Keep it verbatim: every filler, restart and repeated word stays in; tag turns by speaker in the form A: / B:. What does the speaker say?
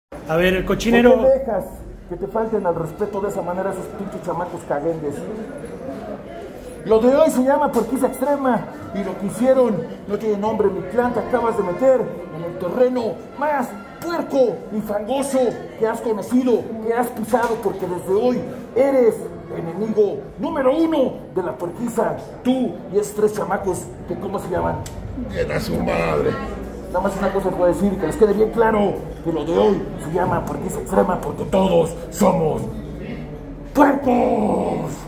A: A ver, el
B: ¿Por
A: cochinero.
B: qué dejas que te falten al respeto de esa manera esos pinches chamacos caguendes? Lo de hoy se llama porquiza extrema y lo que hicieron no tiene nombre. Mi clan te acabas de meter en el terreno más puerco y fangoso que has conocido, que has pisado, porque desde hoy eres enemigo número uno de la porquiza. Tú y esos tres chamacos que ¿cómo se llaman?
C: Era su madre.
B: Nada más una cosa les voy a decir, que les quede bien claro que lo de hoy se llama porquiza extrema porque todos somos puercos.